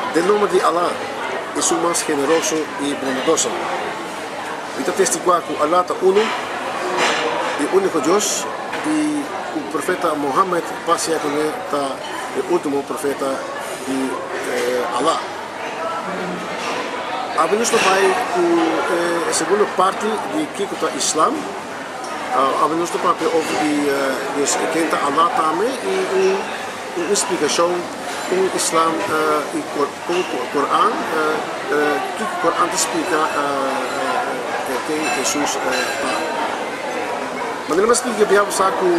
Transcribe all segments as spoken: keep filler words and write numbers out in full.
del nombre de Allah es el más generoso y bondadoso. Vita testiguar que Allah es uno, el único Dios, y el profeta Muhammad, pase con él, el último profeta de eh, Allah. Abrimos também a segunda parte de Kikuta Islam. Abrimos também over de quem está Allah também e uma explicação com o Islam e com o Coran, que o Coran explica quem Jesus está. Mas não explica que eu vou que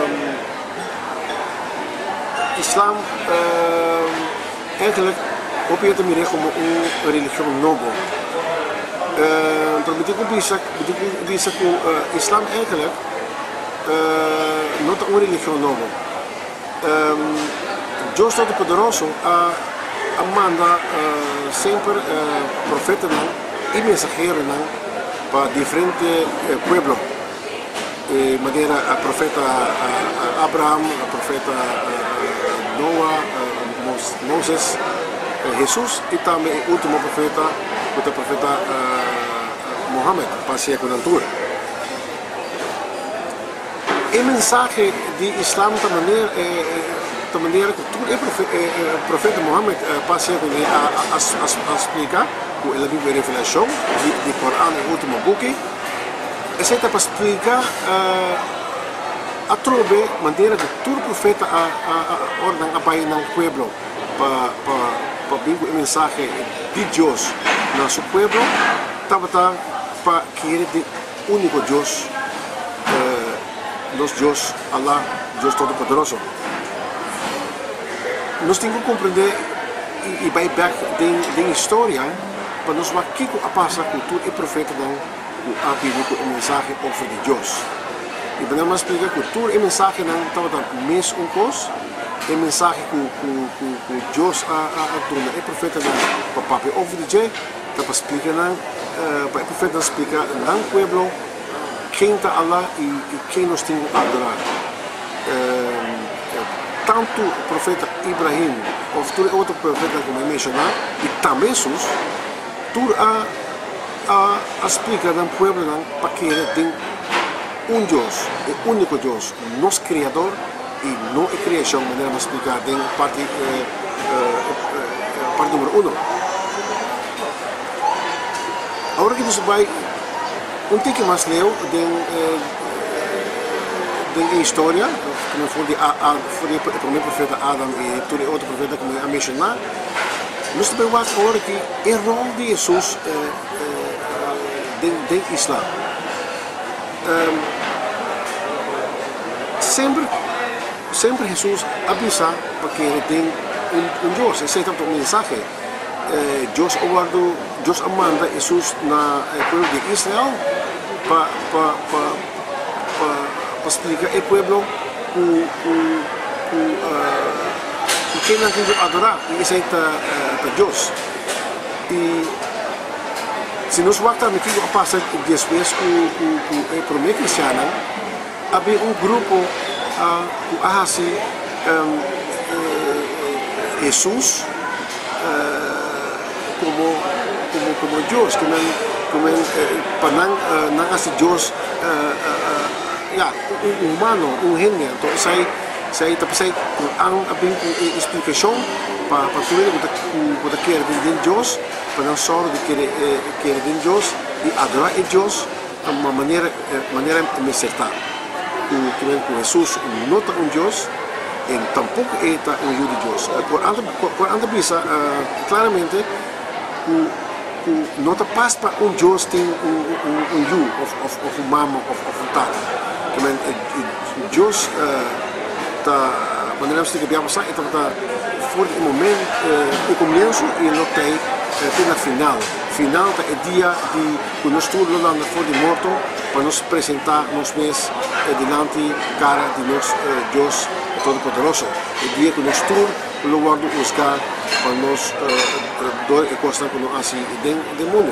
o Islam eigenlijk op je te miren como uma religião nobre. Então, betekent bisa que o Islam eigenlijk não é uma religião nobre. Deus Todo-Poderoso a manda sempre profetas e mensageiros para diferentes pueblos. De maneira a profeta Abraham, a profeta Noah, Moses, Jesus e também o último profeta, o profeta uh, Muhammad, passeia com a altura. A mensagem de Islam da maneira, da maneira que todo o profeta, eh, profeta Muhammad uh, passeia com ele a, a, a, a explicar, com a Bíblia Revelação, de, de Coran, o último book, essa é para explicar uh, a trove maneira que todo profeta a, a, a ordem a pai no pueblo para para vir a mensagem de Deus no seu pueblo, estava para querer de único Deus, uh, nosso Deus, Allah, Deus Todo-Poderoso. Nós temos que compreender e, e vai back da história para nós ver o que a passa com todo o profeta não a vir a mensagem over de Deus. E podemos explicar que toda a mensagem não estava dando mês um coisa. A mensagem que Deus a dona é profeta para o papai over de Deus, para explicar para o profeta explicar no pueblo quem está Allah e quem nós temos a adorar. Tanto o profeta Ibrahim, ou todo outro profeta como eu mencionar, e também Jesus, tudo a a explicar no pueblo para que ele tenha um Deus, o único Deus, nosso Criador, e não é criação, de maneira mais explicada em parte, eh, eh, parte número um. Agora que nós vai um pouco mais leu da história, como foi o primeiro profeta Adam e todo o outro profeta como eu mencionar, nós também vamos agora que o rol de Jesus dentro do Islã. Sempre Sempre Jesus avisa para que ele tenha um, um Deus, esse é tanto um mensagem. Eh, Deus aguardo, Deus manda Jesus na povo de Israel para pa, pa, pa, pa explicar ao povo o que não tem que adorar, e esse é uh, Deus. E se nós voltarmos aqui a passar depois com o primeiro cristiano, havia um grupo que uh, assim um, uh, Jesus uh, como como como Deus, como como uh, para não uh, não assim Deus uh, uh, yeah, um humano, um gênio. Então sai sai tapi sai ang abing explicação para para tudo que que quer de Deus, para não só de querer querer de Deus e adorar a Deus de uma maneira maneira acertada. Que vem com Jesus não é um Deus e tampouco é um Deus de Deus. Por anda bisa claramente que não está passa para um Deus tem um um you of of of mama of of tata. Que vem Deus tá maneira que que passar então tá for o momento o começo e não tem tem a final. Final é o dia de que nós todos lá na fora de morto para nos apresentar nos meses diante cara de nosso Deus Todo-Poderoso. O dia que nós todos lo guardo buscar para nós doar e costa com nós assim do mundo.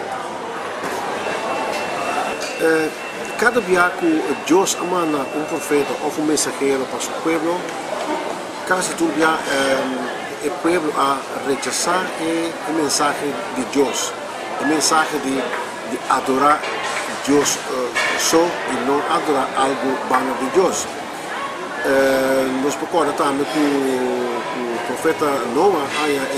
Cada dia que Deus manda um profeta ou um mensageiro para o seu povo, quase todo dia el pueblo a rechazar el, el mensaje de Dios, el mensaje de, de adorar a Dios uh, só e não adorar algo vano de Deus. Uh, nós procuramos também que o profeta Noah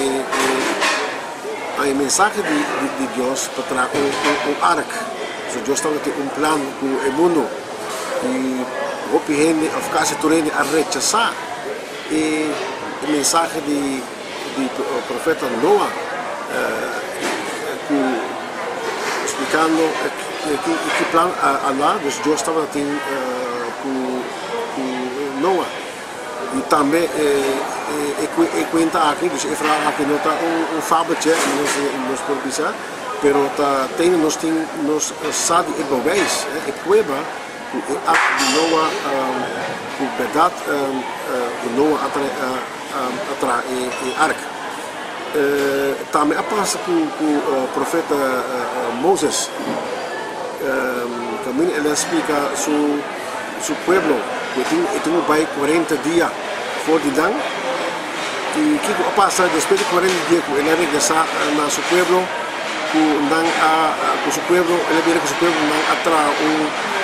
a a mensagem de, de, de Deus para trazer um, um, um arca. So, Deus estava ter um plano com o mundo e o que gente a ficar se tornando a rechazar e a mensagem de, de profeta Noah uh, que, explicando que, que, que plano Allah Deus estava tendo uh, com, com Noah. E também é conta aqui, dus é falar aqui não está um fábrica nos nos produzir, pero tá tem nós tem nós sabe é bobês é prueba o ato de Noah o verdade o Noah atra atra e arca também a passa com o profeta Moisés também ele explica su su pueblo que tinha vai quarenta dias fora de dan e que passa depois de quarenta dias ele regressa na seu pueblo com dan a com seu pueblo ele vira com seu pueblo dan atrás um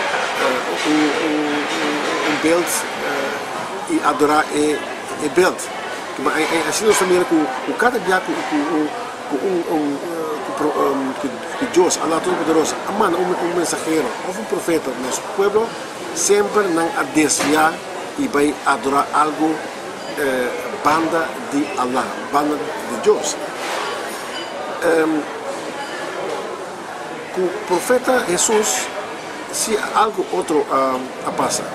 um um belt e adorar e e belt mas assim nós também com o cada dia com com um um que Deus Allah Todo-Poderoso manda um mensageiro ou um profeta no nosso pueblo sempre não a desviar e vai adorar algo eh, banda de Allah, banda de Deus. Um, o profeta Jesus, se algo outro uh, a passa,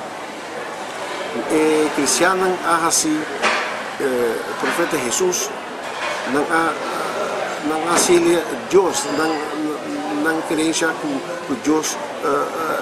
o cristiano a assim, o profeta Jesus não a não a selia Deus, não não crença que Deus uh,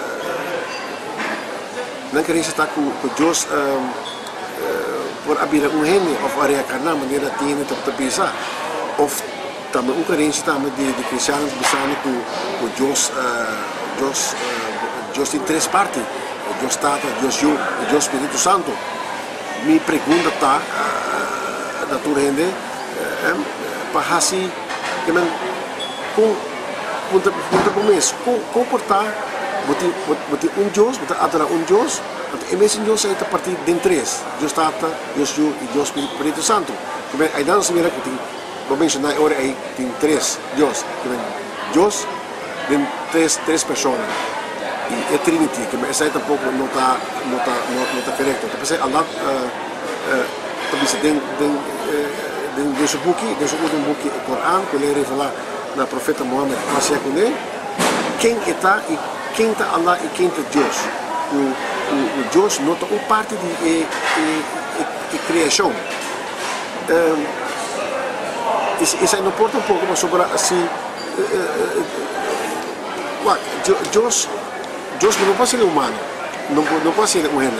não queria estar com, com Deus uh, uh, por abrir um reino ou a reencarnar maneira tem de pensar ou também um queria estar de de cristianos pensando com com Deus uh, Deus uh, Deus tem três partes Deus Tata Deus Filho e Deus Espírito Santo. Me pergunta tá uh, da tua rende uh, para assim que man com com com começo com comportar Boti, boti um Deus, boti adorar um Deus, e mesmo Deus é a partir de três, Deus Tata, Deus Filho e Deus Espírito Santo. Aí dá-nos a mira que tem, vou mencionar agora aí tem três Deus, Deus tem três três pessoas e é Trinity, que essa aí tampouco não está não está não está correto. Então pensei Allah, também se tem tem tem desse book, desse outro book Coran que ele revela na profeta Muhammad, mas é com ele quem está e quem está Allah e quem está Deus. O, o, o Deus nota uma parte de, de, de, de criação. Um, isso, isso aí não importa um pouco, mas sobre assim. Uh, uh, uh, Deus, Deus não pode ser humano, não, não pode ser humano.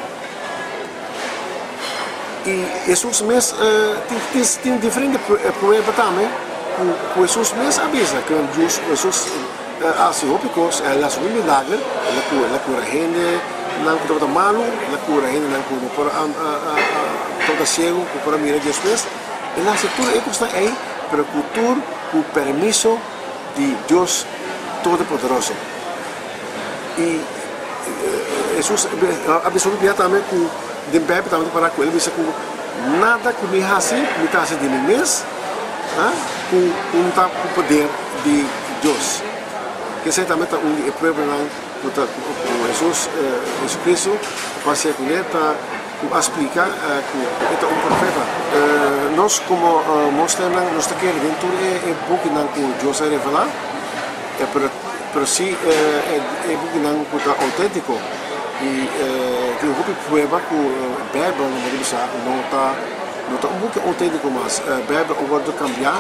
E Jesus mesmo uh, tem, tem, tem diferente problema também. O Jesus mesmo avisa que Deus, Jesus assim, porque ela é um milagre, ela cura, ela cura gente, não cura malo, ela cura gente, não cura todo cego, cura mira depois, ela se tudo é está aí, pero cultura, com permisso de Deus Todo-Poderoso. E Jesus absolutamente também com de bebê também para com ele disse com nada que me hace, me hace de mim mesmo, com um tá com poder de Deus. Que certamente um problema com Jesus, Jesus Cristo, vai ser com ele para explicar que é um profeta. Nós como mostramos, nós queremos dentro é pouco não que Deus revela, pero sim é pouco não que é autêntico e tem um pouco prova que a Bíblia não está não está um pouco autêntico, mas a Bíblia agora cambiar,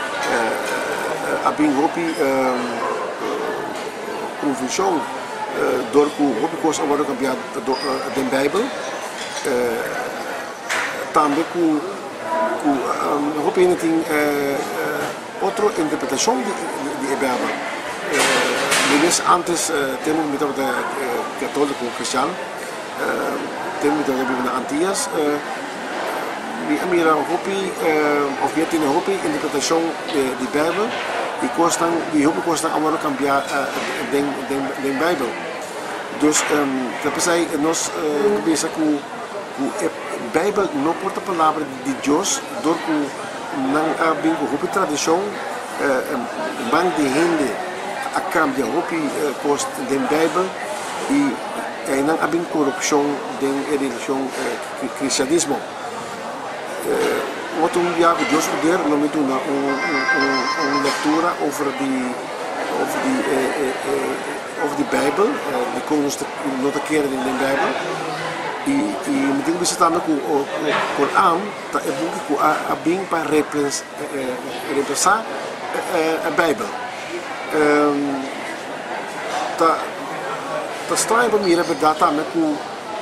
a bem pouco convicção door que o coisa agora cambiado da Bíblia também que o hope ainda tem outra interpretação de de Bíblia mas antes temos muito da católico cristiano temos da Bíblia antigas mira hopi of weer in hopi interpretação de Bijbel e costam e hopi costam agora cambiar den den den Bijbel. Dus um, depois aí nós começa com a Bijbel não porta palavra de Deus, do que não há bem com hopi tradição, bang de gente a cambiar hopi cost den Bijbel e e não há bem corrupção den religião cristianismo. Wat um dia que Deus poder não me dá uma leitura over die over die over die Bijbel, de como nós nota quer in de Bijbel e e me tem que visitar com o Coran, tá é bom que a bem para representar a Bijbel. Tá tá estranho para mim a verdade também com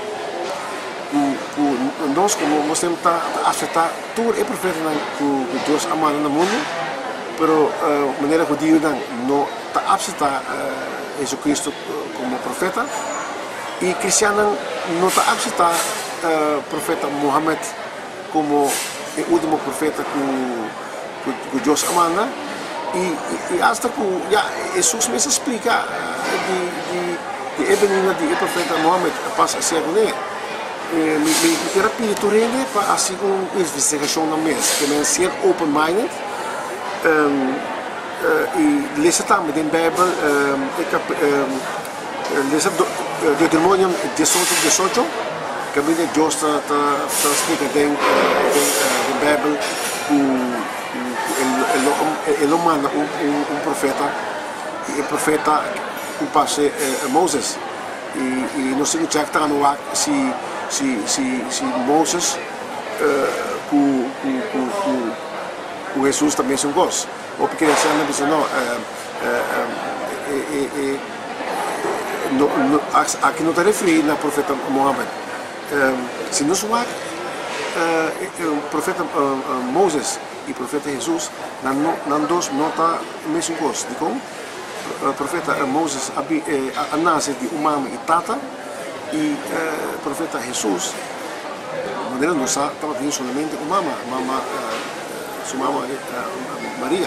nós como muslim está a aceitar tudo é profeta que Deus ama no mundo, pero a maneira que Deus não está a aceitar Jesus Cristo como profeta e cristiano não está a aceitar o profeta Muhammad como o último profeta que que Deus ama e e hasta que já Jesus mesmo explica de de de evenina de profeta Muhammad passa a ser com me quero pedir tu rende para assim uma investigação na mesa, que é ser open-minded e ler também em Bíblia, ler Deuteronomium dezoito, dezoito, que a Bíblia Deus está explica em Bíblia o ele manda um profeta e o profeta o passe Moses e e nós temos que checar no ar se se se se Moses com com com Jesus também são gos ou porque eles não dizem não não aqui não está referido na profeta Muhammad se nós vamos o profeta Moses e o profeta Jesus não dois não está mesmo gos de como o profeta Moses a nasce de uma mãe e tata e o profeta Jesus, de maneira não estava tendo somente uma mama, mama, sua mama Maria.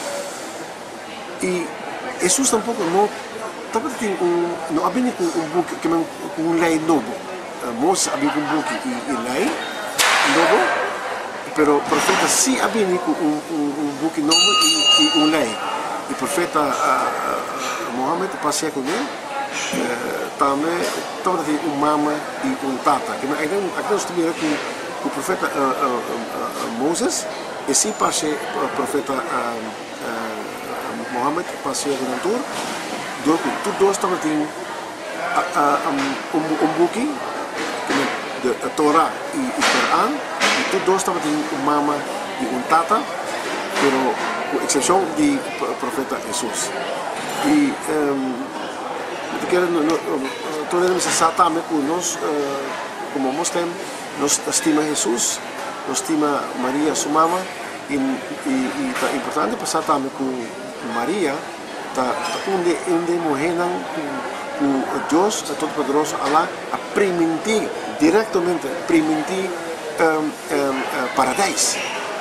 E Jesus tampouco não estava tendo um, não havia um buque que com um lei novo. Moses havia um buque e lei novo, pero o profeta sim havia um um buque novo e e um lei. E o profeta Muhammad passeia com ele. Também estava de uma mama e um tata. Que ainda aqui nós temos que o profeta Moses e sim passe o profeta Muhammad passe o doutor. Do que tudo estava de um buque de Torá e o Coran e tudo estava de uma mama e um tata, pero com exceção de profeta Jesus. E toda a missa também que nós, como muslim, nós estima Jesus, nós estima Maria, sua mama, e é importante passar também com Maria, onde onde morreram com Deus, Todo-Poderoso, Allah, a permitir, diretamente, permitir paraíso.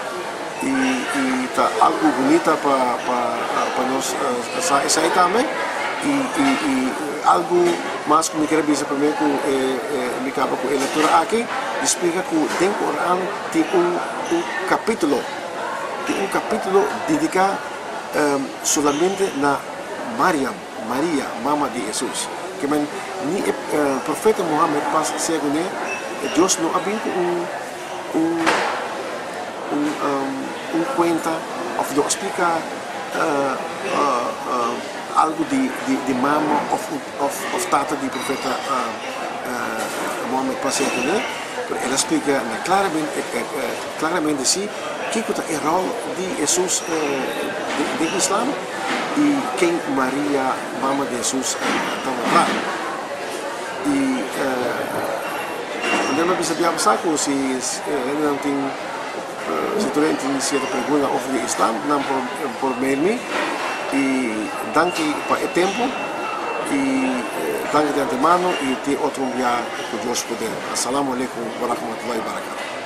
E está algo bonito para nós passar isso aí também. E, e, e algo mais que me quero dizer primeiro que me acaba com a leitura aqui explica que dentro do Coran tem um, um capítulo tem um capítulo dedicado um, somente na Mariam, Maria, mama de Jesus que man, ni o uh, profeta Muhammad passa segundo Deus não havia um um um, um, um conta ou não explica uh, uh, uh, algo de, de, de mama ou tata de profeta uh, uh, Muhammad passei por ele, ela explica claramente, uh, claramente sim que é o rol de Jesus uh, de, de Islam e quem Maria, mama de Jesus, estava lá. E quando ela sabia saco se ele não tem se tu tem certa pergunta sobre o Islam, não por por mail e danke para o tempo e danke de antemano e te outro dia que Deus poder. Assalamu alaikum wa rahmatullahi wa barakatuh.